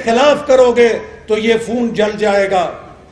خلاف کرو گے تو یہ فون جل جائے گا۔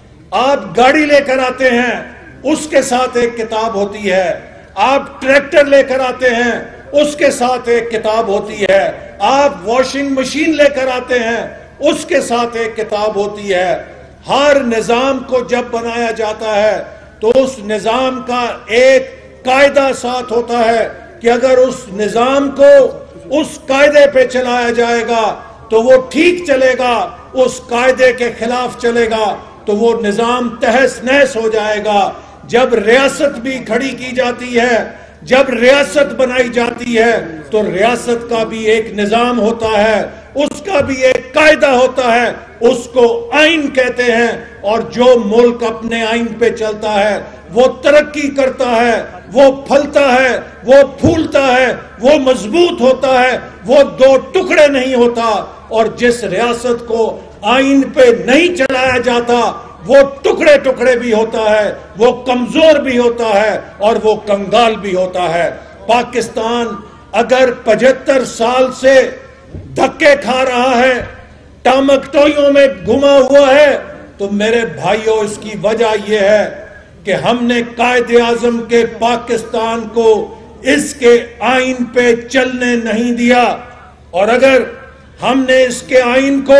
آپ گاڑی لے کر آتے ہیں، اس کے ساتھ ایک کتاب ہوتی ہے۔ آپ ٹریکٹر لے کر آتے ہیں، اس کے ساتھ ایک کتاب ہوتی ہے۔ آپ واشنگ مشین لے کر آتے ہیں، اس کے ساتھ ایک کتاب ہوتی ہے۔ ہر نظام کو جب بنایا جاتا ہے تو اس نظام کا ایک قاعدہ ساتھ ہوتا ہے کہ اگر اس نظام کو اس قاعدے پہ چلایا جائے گا تو وہ ٹھیک چلے گا، اس قاعدے کے خلاف چلے گا تو وہ نظام تہس نہس ہو جائے گا۔ جب ریاست بھی کھڑی کی جاتی ہے، جب ریاست بنائی جاتی ہے تو ریاست کا بھی ایک نظام ہوتا ہے، اس کا بھی ایک قاعدہ ہوتا ہے، اس کو آئین کہتے ہیں۔ اور جو ملک اپنے آئین پہ چلتا ہے وہ ترقی کرتا ہے، وہ پھلتا ہے، وہ پھولتا ہے، وہ مضبوط ہوتا ہے، وہ دو ٹکڑے نہیں ہوتا۔ اور جس ریاست کو آئین پہ نہیں چلایا جاتا وہ ٹکڑے ٹکڑے بھی ہوتا ہے، وہ کمزور بھی ہوتا ہے اور وہ کنگال بھی ہوتا ہے۔ پاکستان اگر 75 سال سے دھکے کھا رہا ہے، ٹامکٹوئیوں میں گھما ہوا ہے، تو میرے بھائیوں اس کی وجہ یہ ہے کہ ہم نے قائد اعظم کے پاکستان کو اس کے آئین پہ چلنے نہیں دیا۔ اور اگر ہم نے اس کے آئین کو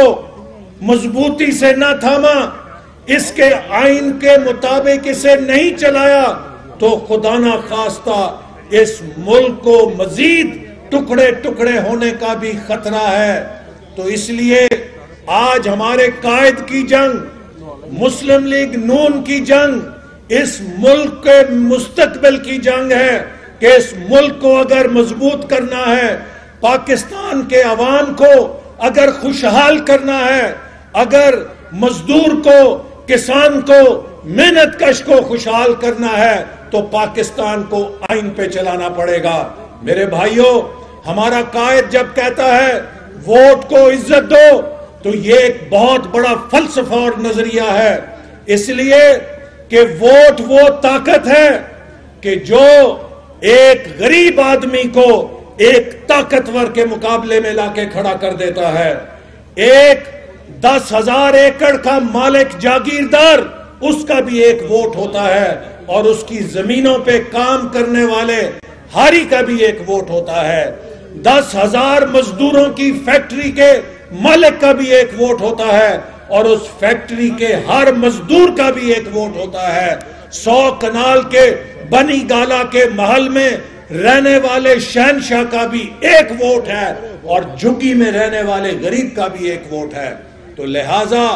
مضبوطی سے نہ تھاما، اس کے آئین کے مطابق اسے نہیں چلایا، تو خدا نہ خواستہ اس ملک کو مزید ٹکڑے ٹکڑے ہونے کا بھی خطرہ ہے۔ تو اس لیے آج ہمارے قائد کی جنگ، مسلم لیگ نون کی جنگ، اس ملک کے مستقبل کی جنگ ہے کہ اس ملک کو اگر مضبوط کرنا ہے، پاکستان کے عوام کو اگر خوشحال کرنا ہے، اگر مزدور کو، کسان کو، محنت کش کو خوشحال کرنا ہے تو پاکستان کو آئین پہ چلانا پڑے گا۔ میرے بھائیوں، ہمارا قائد جب کہتا ہے ووٹ کو عزت دو تو یہ ایک بہت بڑا فلسفہ اور نظریہ ہے، اس لیے کہ ووٹ وہ طاقت ہے کہ جو ایک غریب آدمی کو ایک طاقتور کے مقابلے میں لا کے کھڑا کر دیتا ہے۔ ایک 10,000 ایکڑ کا مالک جاگیردار، اس کا بھی ایک ووٹ ہوتا ہے، اور اس کی زمینوں پہ کام کرنے والے ہاری کا بھی ایک ووٹ ہوتا ہے۔ 10,000 مزدوروں کی فیکٹری کے مالک کا بھی ایک ووٹ ہوتا ہے، اور اس فیکٹری کے ہر مزدور کا بھی ایک ووٹ ہوتا ہے۔ 100 کنال کے بنی گالا کے محل میں رہنے والے شہنشاہ کا بھی ایک ووٹ ہے، اور جھگی میں رہنے والے غریب کا بھی ایک ووٹ ہے۔ تو لہٰذا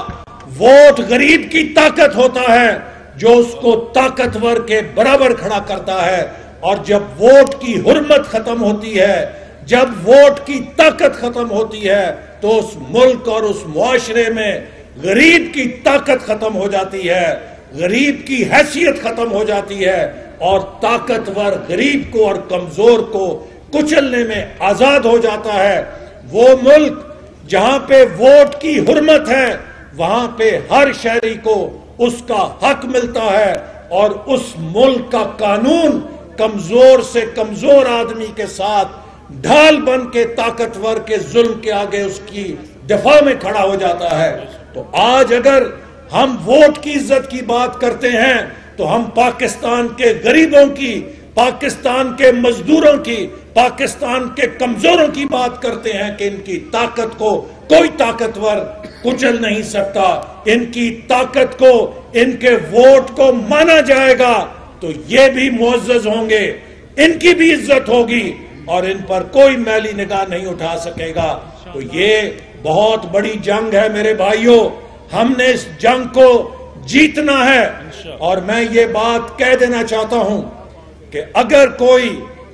ووٹ غریب کی طاقت ہوتا ہے جو اس کو طاقتور کے برابر کھڑا کرتا ہے، اور جب ووٹ کی حرمت ختم ہوتی ہے، جب ووٹ کی طاقت ختم ہوتی ہے تو اس ملک اور اس معاشرے میں غریب کی طاقت ختم ہو جاتی ہے، غریب کی حیثیت ختم ہو جاتی ہے، اور طاقتور غریب کو اور کمزور کو کچلنے میں آزاد ہو جاتا ہے۔ وہ ملک جہاں پہ ووٹ کی حرمت ہے وہاں پہ ہر شہری کو اس کا حق ملتا ہے، اور اس ملک کا قانون کمزور سے کمزور آدمی کے ساتھ ڈھال بن کے طاقتور کے ظلم کے آگے اس کی دفاع میں کھڑا ہو جاتا ہے۔ تو آج اگر ہم ووٹ کی عزت کی بات کرتے ہیں تو ہم پاکستان کے غریبوں کی، پاکستان کے مزدوروں کی، پاکستان کے کمزوروں کی بات کرتے ہیں کہ ان کی طاقت کو کوئی طاقتور کچل نہیں سکتا، ان کی طاقت کو، ان کے ووٹ کو مانا جائے گا تو یہ بھی معزز ہوں گے، ان کی بھی عزت ہوگی، اور ان پر کوئی میلی نگاہ نہیں اٹھا سکے گا۔ تو یہ بہت بڑی جنگ ہے میرے بھائیوں، ہم نے اس جنگ کو جیتنا ہے۔ اور میں یہ بات کہہ دینا چاہتا ہوں کہ اگر کوئی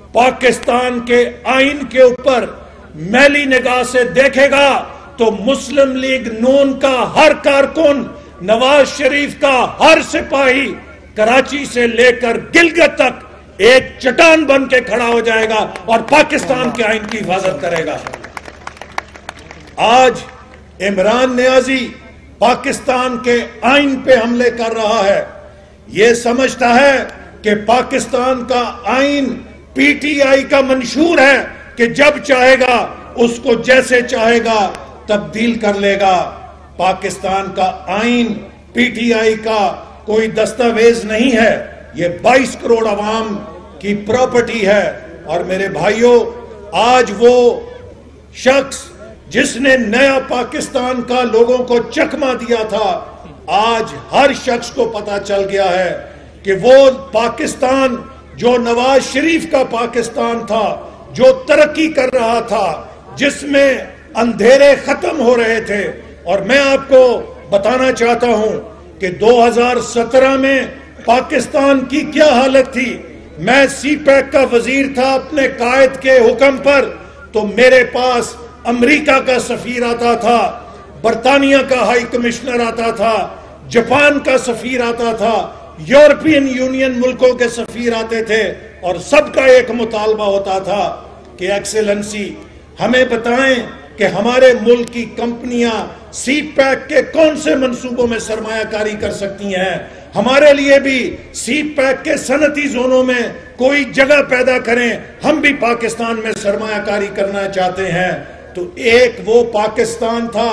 پاکستان کے آئین کے اوپر میلی نگاہ سے دیکھے گا تو مسلم لیگ نون کا ہر کارکن، نواز شریف کا ہر سپاہی کراچی سے لے کر گلگت تک ایک چٹان بن کے کھڑا ہو جائے گا اور پاکستان کے آئین کی حفاظت کرے گا۔ آج عمران نیازی پاکستان کے آئین پہ حملے کر رہا ہے، یہ سمجھتا ہے کہ پاکستان کا آئین PTI کا منشور ہے کہ جب چاہے گا اس کو جیسے چاہے گا تبدیل کر لے گا۔ پاکستان کا آئین پی ٹی آئی کا کوئی دستاویز نہیں ہے، یہ 22 کروڑ عوام کی پراپرٹی ہے۔ اور میرے بھائیوں، آج وہ شخص جس نے نیا پاکستان کا لوگوں کو چکمہ دیا تھا، آج ہر شخص کو پتا چل گیا ہے کہ وہ پاکستان جو نواز شریف کا پاکستان تھا، جو ترقی کر رہا تھا، جس میں اندھیرے ختم ہو رہے تھے۔ اور میں آپ کو بتانا چاہتا ہوں کہ 2017 میں پاکستان کی کیا حالت تھی۔ میں سی پیک کا وزیر تھا، اپنے قائد کے حکم پر تو میرے پاس امریکہ کا سفیر آتا تھا، برطانیہ کا ہائی کمشنر آتا تھا، جاپان کا سفیر آتا تھا، یورپین یونین ملکوں کے سفیر آتے تھے، اور سب کا ایک مطالبہ ہوتا تھا کہ ایکسیلنسی ہمیں بتائیں کہ ہمارے ملک کی کمپنیاں سی پیک کے کون سے منصوبوں میں سرمایہ کاری کر سکتی ہیں، ہمارے لیے بھی سی پیک کے صنعتی زونوں میں کوئی جگہ پیدا کریں، ہم بھی پاکستان میں سرمایہ کاری کرنا چاہتے ہیں۔ تو ایک وہ پاکستان تھا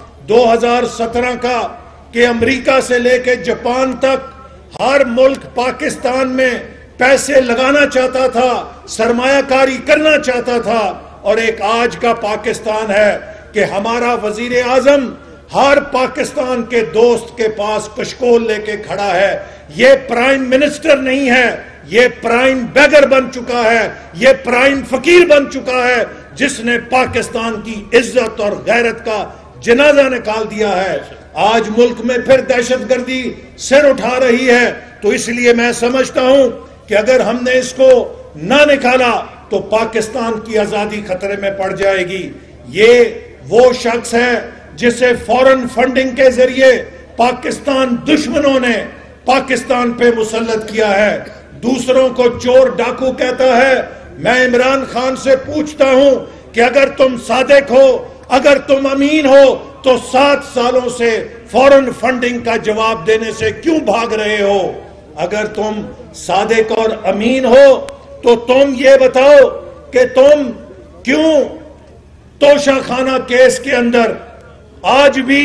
2017 کا کہ امریکہ سے لے کے جاپان تک ہر ملک پاکستان میں پیسے لگانا چاہتا تھا، سرمایہ کاری کرنا چاہتا تھا۔ اور ایک آج کا پاکستان ہے کہ ہمارا وزیر اعظم ہر پاکستان کے دوست کے پاس کشکول لے کے کھڑا ہے۔ یہ پرائم منسٹر نہیں ہے، یہ پرائم بیگر بن چکا ہے، یہ پرائم فقیر بن چکا ہے، جس نے پاکستان کی عزت اور غیرت کا جنازہ نکال دیا ہے۔ آج ملک میں پھر دہشت گردی سر اٹھا رہی ہے، تو اس لیے میں سمجھتا ہوں کہ اگر ہم نے اس کو نہ نکالا تو پاکستان کی آزادی خطرے میں پڑ جائے گی۔ یہ وہ شخص ہے جسے فورن فنڈنگ کے ذریعے پاکستان دشمنوں نے پاکستان پہ مسلط کیا ہے، دوسروں کو چور ڈاکو کہتا ہے۔ میں عمران خان سے پوچھتا ہوں کہ اگر تم صادق ہو، اگر تم امین ہو، تو 7 سالوں سے فورن فنڈنگ کا جواب دینے سے کیوں بھاگ رہے ہو؟ اگر تم صادق اور امین ہو تو تم یہ بتاؤ کہ تم کیوں توشہ خانہ کیس کے اندر آج بھی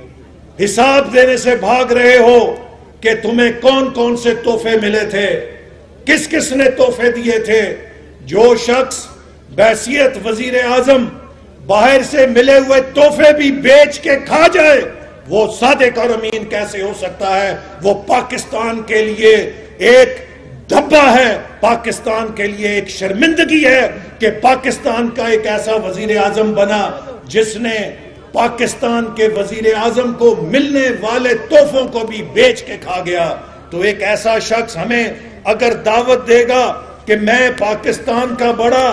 حساب دینے سے بھاگ رہے ہو کہ تمہیں کون کون سے تحفے ملے تھے، کس کس نے تحفے دیے تھے؟ جو شخص بحیثیت وزیر اعظم باہر سے ملے ہوئے تحفے بھی بیچ کے کھا جائے، وہ صادق اور امین کیسے ہو سکتا ہے؟ وہ پاکستان کے لیے ایک دھبا ہے، پاکستان کے لیے ایک شرمندگی ہے کہ پاکستان کا ایک ایسا وزیر اعظم بنا جس نے پاکستان کے وزیر اعظم کو ملنے والے تحفوں کو بھی بیچ کے کھا گیا۔ تو ایک ایسا شخص ہمیں اگر دعوت دے گا کہ میں پاکستان کا بڑا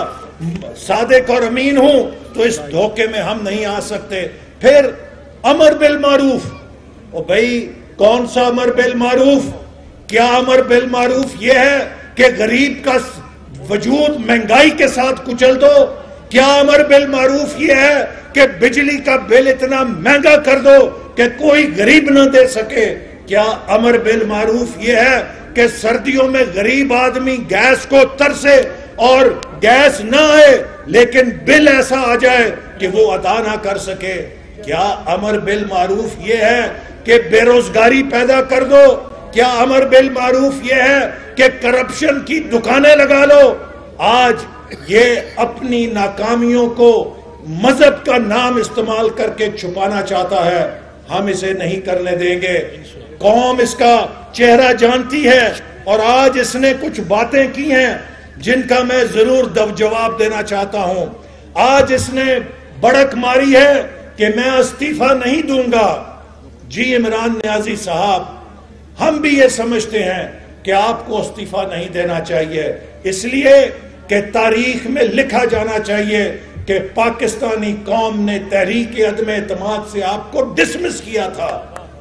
صادق اور امین ہوں، تو اس دھوکے میں ہم نہیں آ سکتے۔ پھر امر بالمعروف، او بھائی کون سا امر بالمعروف؟ کیا امر بالمعروف یہ ہے کہ غریب کا وجود مہنگائی کے ساتھ کچل دو؟ کیا امر بالمعروف یہ ہے کہ بجلی کا بل اتنا مہنگا کر دو کہ کوئی غریب نہ دے سکے؟ کیا امر بالمعروف یہ ہے کہ سردیوں میں غریب آدمی گیس کو ترسے اور گیس نہ آئے لیکن بل ایسا آ جائے کہ وہ ادا نہ کر سکے؟ کیا امر بالمعروف یہ ہے کہ بے روزگاری پیدا کر دو؟ کیا امر بالمعروف یہ ہے کہ کرپشن کی دکانیں لگا لو؟ آج یہ اپنی ناکامیوں کو مذہب کا نام استعمال کر کے چھپانا چاہتا ہے، ہم اسے نہیں کرنے دیں گے۔ قوم اس کا چہرہ جانتی ہے، اور آج اس نے کچھ باتیں کی ہیں جن کا میں ضرور جواب دینا چاہتا ہوں۔ آج اس نے بڑک ماری ہے کہ میں استعفیٰ نہیں دوں گا۔ جی عمران نیازی صاحب، ہم بھی یہ سمجھتے ہیں کہ آپ کو استعفیٰ نہیں دینا چاہیے، اس لیے کہ تاریخ میں لکھا جانا چاہیے کہ پاکستانی قوم نے تحریک عدم اعتماد سے آپ کو ڈسمس کیا تھا۔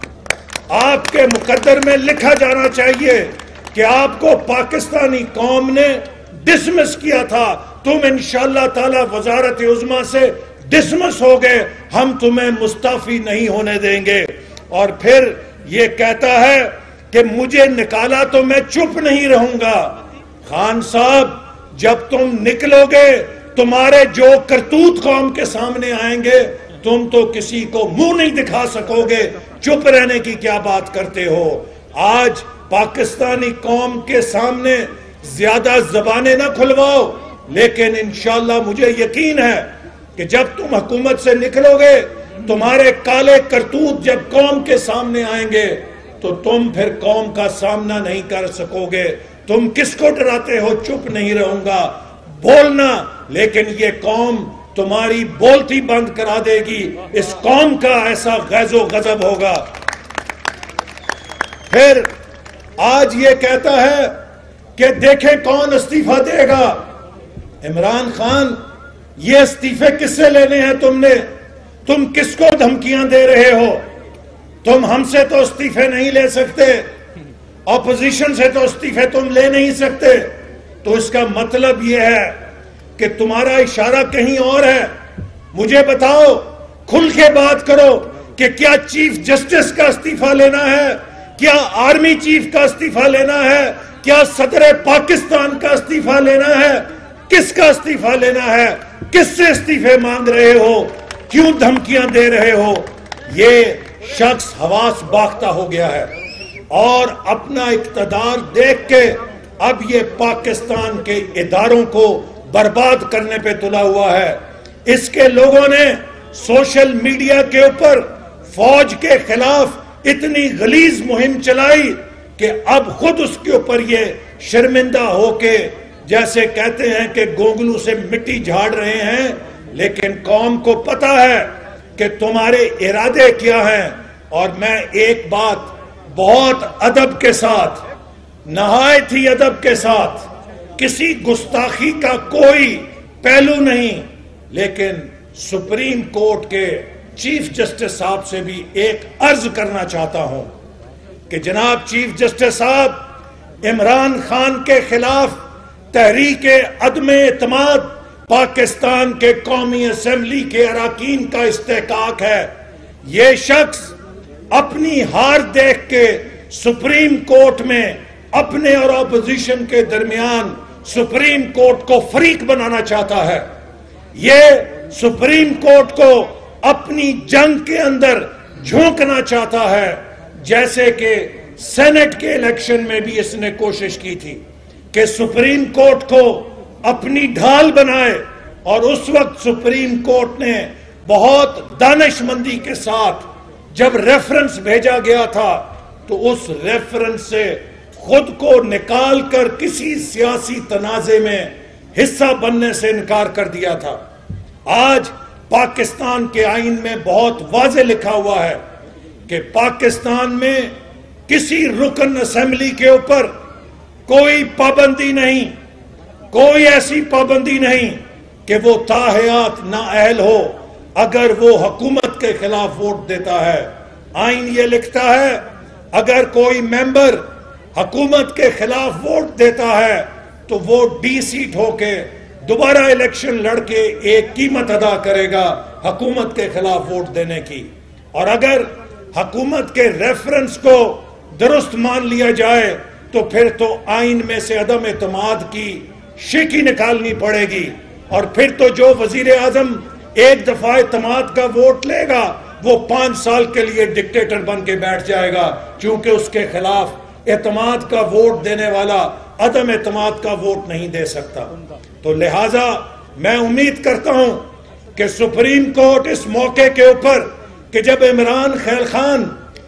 آپ کے مقدر میں لکھا جانا چاہیے کہ آپ کو پاکستانی قوم نے ڈسمس کیا تھا، تم انشاءاللہ تعالی وزارت عظمیٰ سے ڈسمس ہو گئے، ہم تمہیں مستعفی نہیں ہونے دیں گے۔ اور پھر یہ کہتا ہے کہ مجھے نکالا تو میں چپ نہیں رہوں گا۔ خان صاحب، جب تم نکلو گے تمہارے جو کرتوت قوم کے سامنے آئیں گے، تم تو کسی کو منہ نہیں دکھا سکو گے، چپ رہنے کی کیا بات کرتے ہو؟ آج پاکستانی قوم کے سامنے زیادہ زبانیں نہ کھلواؤ، لیکن انشاءاللہ مجھے یقین ہے کہ جب تم حکومت سے نکلو گے، تمہارے کالے کرتوت جب قوم کے سامنے آئیں گے تو تم پھر قوم کا سامنا نہیں کر سکو گے۔ تم کس کو ڈراتے ہو؟ چپ نہیں رہوں گا، بولنا، لیکن یہ قوم تمہاری بولتی بند کرا دے گی۔ اس قوم کا ایسا غیظ و غضب ہوگا۔ پھر آج یہ کہتا ہے کہ دیکھیں کون استعفیٰ دے گا۔ عمران خان، یہ استعفے کس سے لینے ہیں تم نے؟ تم کس کو دھمکیاں دے رہے ہو؟ تم ہم سے تو استعفے نہیں لے سکتے، اپوزیشن سے تو استعفے تم لے نہیں سکتے، تو اس کا مطلب یہ ہے کہ تمہارا اشارہ کہیں اور ہے۔ مجھے بتاؤ، کھل کے بات کرو کہ کیا چیف جسٹس کا استعفیٰ لینا ہے؟ کیا آرمی چیف کا استعفیٰ لینا ہے؟ کیا صدر پاکستان کا استعفیٰ لینا ہے؟ کس کا استعفیٰ لینا ہے؟ کس سے استعفے مانگ رہے ہو؟ کیوں دھمکیاں دے رہے ہو؟ یہ شخص حواس باختہ ہو گیا ہے اور اپنا اقتدار دیکھ کے اب یہ پاکستان کے اداروں کو برباد کرنے پہ تلا ہوا ہے۔ اس کے لوگوں نے سوشل میڈیا کے اوپر فوج کے خلاف اتنی غلیظ مہم چلائی کہ اب خود اس کے اوپر یہ شرمندہ ہو کے جیسے کہتے ہیں کہ گونگلو سے مٹی جھاڑ رہے ہیں، لیکن قوم کو پتا ہے کہ تمہارے ارادے کیا ہیں۔ اور میں ایک بات بہت ادب کے ساتھ، نہایت ہی ادب کے ساتھ، کسی گستاخی کا کوئی پہلو نہیں، لیکن سپریم کورٹ کے چیف جسٹس صاحب سے بھی ایک عرض کرنا چاہتا ہوں کہ جناب چیف جسٹس صاحب، عمران خان کے خلاف تحریک عدم اعتماد پاکستان کے قومی اسمبلی کے اراکین کا استحقاق ہے۔ یہ شخص اپنی ہار دیکھ کے سپریم کورٹ میں اپنے اور اپوزیشن کے درمیان سپریم کورٹ کو فریق بنانا چاہتا ہے۔ یہ سپریم کورٹ کو اپنی جنگ کے اندر جھونکنا چاہتا ہے، جیسے کہ سینٹ کے الیکشن میں بھی اس نے کوشش کی تھی کہ سپریم کورٹ کو اپنی ڈھال بنائے، اور اس وقت سپریم کورٹ نے بہت دانش مندی کے ساتھ جب ریفرنس بھیجا گیا تھا تو اس ریفرنس سے خود کو نکال کر کسی سیاسی تنازع میں حصہ بننے سے انکار کر دیا تھا۔ آج پاکستان کے آئین میں بہت واضح لکھا ہوا ہے کہ پاکستان میں کسی رکن اسمبلی کے اوپر کوئی پابندی نہیں، کوئی ایسی پابندی نہیں کہ وہ تاحیات نااہل ہو اگر وہ حکومت کے خلاف ووٹ دیتا ہے۔ آئین یہ لکھتا ہے اگر کوئی ممبر حکومت کے خلاف ووٹ دیتا ہے تو وہ ڈی سیٹ ہو کے دوبارہ الیکشن لڑ کے ایک قیمت ادا کرے گا حکومت کے خلاف ووٹ دینے کی، اور اگر حکومت کے ریفرنس کو درست مان لیا جائے تو پھر تو آئین میں سے عدم اعتماد کی شیکی نکالنی پڑے گی، اور پھر تو جو وزیر اعظم ایک دفعہ اعتماد کا ووٹ لے گا وہ 5 سال کے لیے ڈکٹیٹر بن کے بیٹھ جائے گا، چونکہ اس کے خلاف اعتماد کا ووٹ دینے والا عدم اعتماد کا ووٹ نہیں دے سکتا۔ تو لہٰذا میں امید کرتا ہوں کہ سپریم کورٹ اس موقع کے اوپر کہ جب عمران خان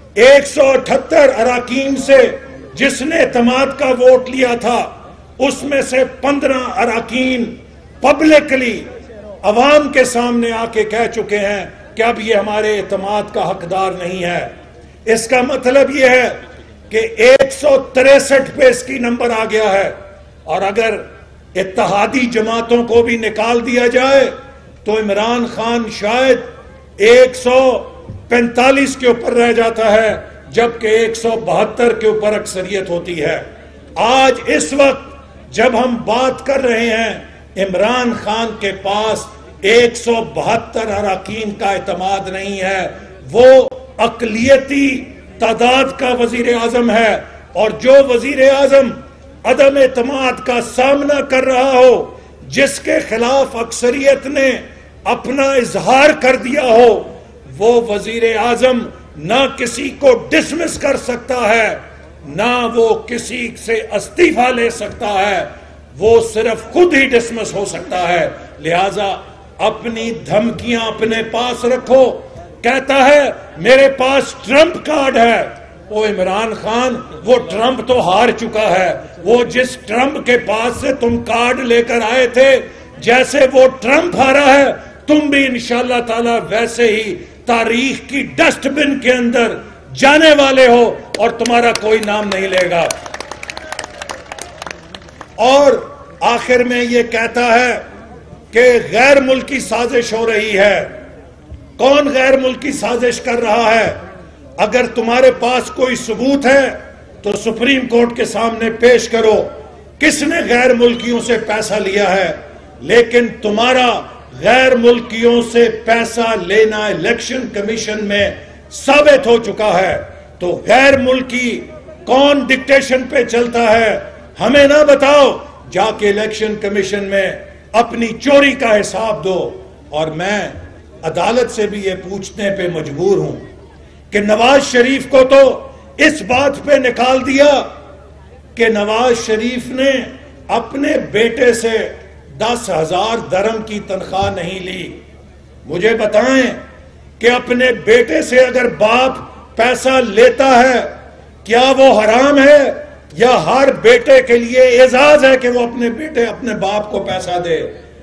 178 اراکین سے جس نے اعتماد کا ووٹ لیا تھا، اس میں سے 15 اراکین پبلکلی عوام کے سامنے آ کے کہہ چکے ہیں کہ اب یہ ہمارے اعتماد کا حقدار نہیں ہے۔ اس کا مطلب یہ ہے کہ 163 پہ اس کی نمبر آ گیا ہے، اور اگر اتحادی جماعتوں کو بھی نکال دیا جائے تو عمران خان شاید 145 کے اوپر رہ جاتا ہے، جبکہ 172 کے اوپر اکثریت ہوتی ہے۔ آج اس وقت جب ہم بات کر رہے ہیں، عمران خان کے پاس 172 اراکین کا اعتماد نہیں ہے، وہ اقلیتی تعداد کا وزیر اعظم ہے، اور جو وزیر اعظم عدم اعتماد کا سامنا کر رہا ہو، جس کے خلاف اکثریت نے اپنا اظہار کر دیا ہو، وہ وزیر اعظم نہ کسی کو ڈسمس کر سکتا ہے، نہ وہ کسی سے استعفیٰ لے سکتا ہے، وہ صرف خود ہی ڈسمس ہو سکتا ہے۔ لہٰذا اپنی دھمکیاں اپنے پاس رکھو۔ کہتا ہے میرے پاس ٹرمپ کارڈ ہے۔ وہ عمران خان، وہ ٹرمپ تو ہار چکا ہے۔ وہ جس ٹرمپ کے پاس سے تم کارڈ لے کر آئے تھے، جیسے وہ ٹرمپ ہارا ہے، تم بھی انشاءاللہ تعالی ویسے ہی تاریخ کی ڈسٹ بن کے اندر جانے والے ہو، اور تمہارا کوئی نام نہیں لے گا۔ اور آخر میں یہ کہتا ہے کہ غیر ملکی سازش ہو رہی ہے۔ کون غیر ملکی سازش کر رہا ہے؟ اگر تمہارے پاس کوئی ثبوت ہے تو سپریم کورٹ کے سامنے پیش کرو، کس نے غیر ملکیوں سے پیسہ لیا ہے۔ لیکن تمہارا غیر ملکیوں سے پیسہ لینا الیکشن کمیشن میں ثابت ہو چکا ہے۔ تو غیر ملکی کون ڈکٹیشن پہ چلتا ہے، ہمیں نہ بتاؤ، جا کے الیکشن کمیشن میں اپنی چوری کا حساب دو۔ اور میں عدالت سے بھی یہ پوچھنے پہ مجبور ہوں کہ نواز شریف کو تو اس بات پہ نکال دیا کہ نواز شریف نے اپنے بیٹے سے 10,000 درہم کی تنخواہ نہیں لی۔ مجھے بتائیں کہ اپنے بیٹے سے اگر باپ پیسہ لیتا ہے، کیا وہ حرام ہے، یا ہر بیٹے کے لیے اعزاز ہے کہ وہ اپنے باپ کو پیسہ دے؟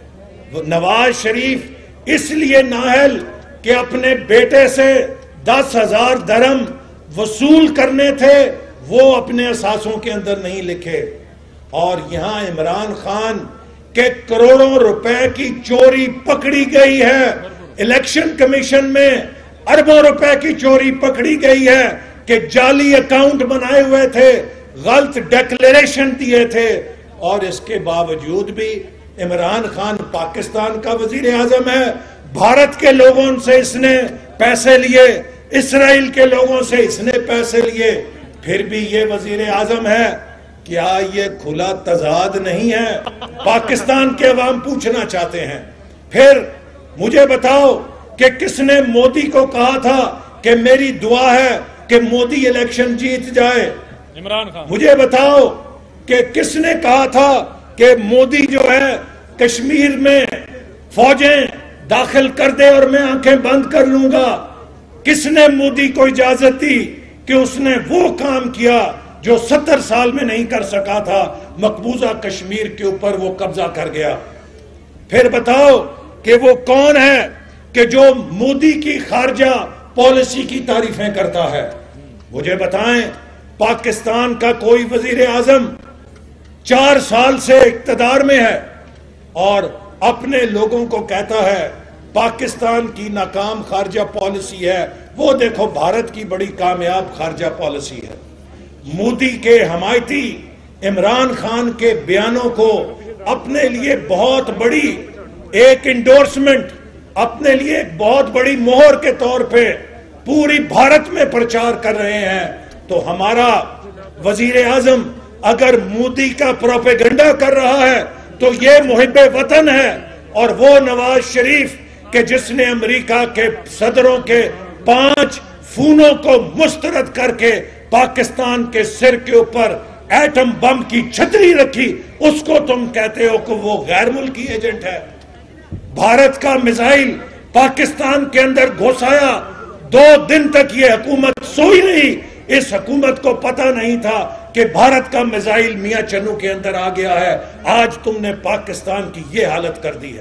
نواز شریف اس لیے نااہل کہ اپنے بیٹے سے 10,000 درہم وصول کرنے تھے، وہ اپنے اثاثوں کے اندر نہیں لکھے۔ اور یہاں عمران خان کے کروڑوں روپے کی چوری پکڑی گئی ہے، الیکشن کمیشن میں اربوں روپے کی چوری پکڑی گئی ہے کہ جعلی اکاؤنٹ بنائے ہوئے تھے، غلط ڈیکلیریشن دیے تھے۔ اور اس کے باوجود بھی عمران خان پاکستان کا وزیر اعظم ہے، بھارت کے لوگوں سے اس نے پیسے لیے، اسرائیل کے لوگوں سے اس نے پیسے لیے، پھر بھی یہ وزیر اعظم ہے۔ کیا یہ کھلا تضاد نہیں ہے؟ پاکستان کے عوام پوچھنا چاہتے ہیں۔ پھر مجھے بتاؤ کہ کس نے مودی کو کہا تھا کہ میری دعا ہے کہ مودی الیکشن جیت جائے؟ عمران خان۔ مجھے بتاؤ کہ کس نے کہا تھا کہ مودی جو ہے کشمیر میں فوجیں داخل کر دے اور میں آنکھیں بند کر لوں گا؟ کس نے مودی کو اجازت دی کہ اس نے وہ کام کیا جو 70 سال میں نہیں کر سکا تھا؟ مقبوضہ کشمیر کے اوپر وہ قبضہ کر گیا۔ پھر بتاؤ کہ وہ کون ہے کہ جو مودی کی خارجہ پالیسی کی تعریفیں کرتا ہے؟ مجھے بتائیں، پاکستان کا کوئی وزیر اعظم 4 سال سے اقتدار میں ہے اور اپنے لوگوں کو کہتا ہے پاکستان کی ناکام خارجہ پالیسی ہے، وہ دیکھو بھارت کی بڑی کامیاب خارجہ پالیسی ہے۔ مودی کے حمایتی عمران خان کے بیانوں کو اپنے لیے بہت بڑی ایک انڈورسمنٹ، اپنے لیے ایک بہت بڑی مہر کے طور پہ پوری بھارت میں پرچار کر رہے ہیں۔ تو ہمارا وزیر اعظم اگر مودی کا پروپیگنڈا کر رہا ہے تو یہ محب وطن ہے، اور وہ نواز شریف کہ جس نے امریکہ کے صدروں کے 5 فونوں کو مسترد کر کے پاکستان کے سر کے اوپر ایٹم بم کی چھتری رکھی، اس کو تم کہتے ہو کہ وہ غیر ملکی ایجنٹ ہے؟ بھارت کا میزائل پاکستان کے اندر گھسایا، 2 دن تک یہ حکومت سوئی نہیں۔ اس حکومت کو پتہ نہیں تھا کہ بھارت کا میزائل میاں چنو کے اندر آ گیا ہے۔ آج تم نے پاکستان کی یہ حالت کر دی ہے۔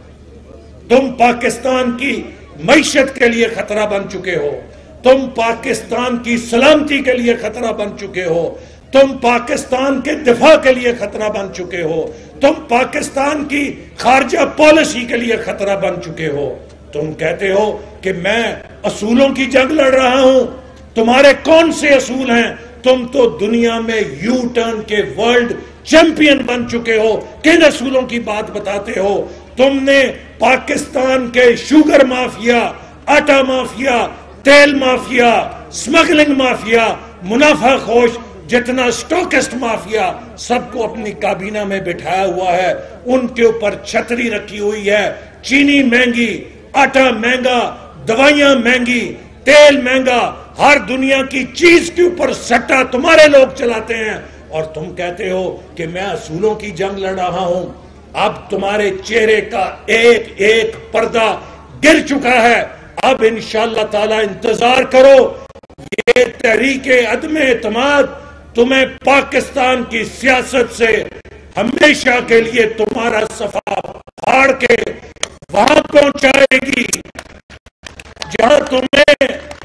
تم پاکستان کی معیشت کے لیے خطرہ بن چکے ہو، تم پاکستان کی سلامتی کے لیے خطرہ بن چکے ہو، تم پاکستان کے دفاع کے لیے خطرہ بن چکے ہو، تم پاکستان کی خارجہ پالیسی کے لیے خطرہ بن چکے ہو۔ تم کہتے ہو کہ میں اصولوں کی جنگ لڑ رہا ہوں۔ تمہارے کون سے اصول ہیں؟ تم تو دنیا میں یو ٹرن کے ورلڈ چیمپئن بن چکے ہو، کن اصولوں کی بات بتاتے ہو؟ تم نے پاکستان کے شوگر مافیا، آٹا مافیا، تیل مافیا، سمگلنگ مافیا، منافع خوش جتنا سٹوکسٹ مافیا، سب کو اپنی کابینہ میں بٹھایا ہوا ہے، ان کے اوپر چھتری رکھی ہوئی ہے چینی مہنگی، آٹا مہنگا، دوائیاں مہنگی، تیل مہنگا، ہر دنیا کی چیز کے اوپر سٹا تمہارے لوگ چلاتے ہیں، اور تم کہتے ہو کہ میں اصولوں کی جنگ لڑ رہا ہوں۔ اب تمہارے چہرے کا ایک ایک پردہ گر چکا ہے۔ اب انشاءاللہ تعالی انتظار کرو، یہ تحریک عدم اعتماد تمہیں پاکستان کی سیاست سے ہمیشہ کے لیے تمہارا صفحہ پھاڑ کے وہاں پہنچائے گی جہاں تمہیں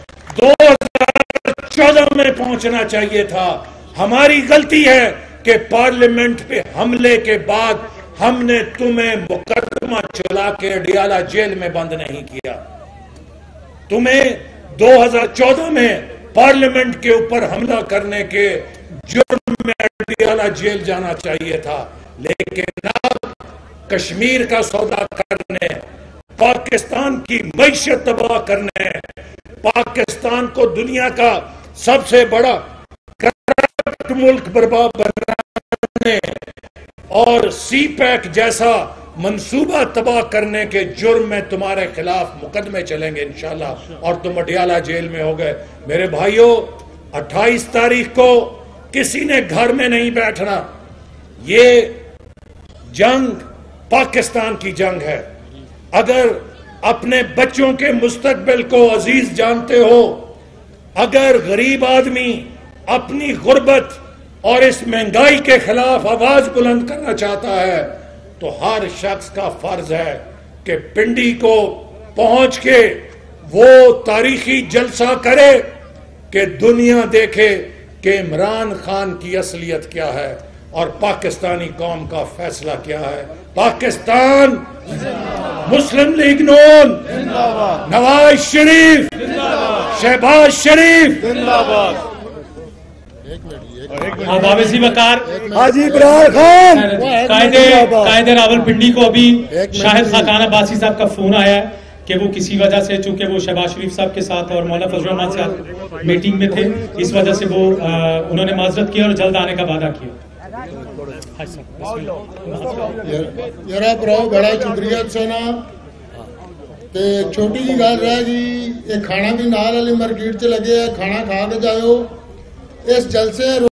2014 میں پہنچنا چاہیے تھا۔ ہماری غلطی ہے کہ پارلیمنٹ پہ حملے کے بعد ہم نے تمہیں مقدمہ چلا کے اڈیالہ جیل میں بند نہیں کیا۔ تمہیں 2014 میں پارلیمنٹ کے اوپر حملہ کرنے کے جرم میں اڈیالہ جیل جانا چاہیے تھا، لیکن اب کشمیر کا سودا کرنے، پاکستان کی معیشت تباہ کرنے، پاکستان کو دنیا کا سب سے بڑا کرپٹ ملک برباد بنانے اور سی پیک جیسا منصوبہ تباہ کرنے کے جرم میں تمہارے خلاف مقدمے چلیں گے انشاءاللہ، اور تم اڈیالہ جیل میں ہو گئے۔ میرے بھائیوں، 28 تاریخ کو کسی نے گھر میں نہیں بیٹھنا۔ یہ جنگ پاکستان کی جنگ ہے۔ اگر اپنے بچوں کے مستقبل کو عزیز جانتے ہو، اگر غریب آدمی اپنی غربت اور اس مہنگائی کے خلاف آواز بلند کرنا چاہتا ہے، تو ہر شخص کا فرض ہے کہ پنڈی کو پہنچ کے وہ تاریخی جلسہ کرے کہ دنیا دیکھے کہ عمران خان کی اصلیت کیا ہے اور پاکستانی قوم کا فیصلہ کیا ہے۔ پاکستان، مسلم لیگ نون، نواز شریف، شہباز شریف، آبابسی وقار حاجی ابراہیم خان، قائد راولپنڈی کو ابھی شاہد خاقان عباسی صاحب کا فون آیا ہے کہ وہ کسی وجہ سے، چونکہ وہ شہباز شریف صاحب کے ساتھ اور مولانا فضل الرحمان صاحب میٹنگ میں تھے، اس وجہ سے وہ انہوں نے معذرت کی اور جلد آنے کا وعدہ کیا۔ یارا پراؤ بڑا شکریہ سنا تے چھوٹی جی گل رہ گئی، یہ کھانا بھی نال والی مارکیٹ چ لگے ہے، کھانا کھا کے جاؤ۔ اس جلسے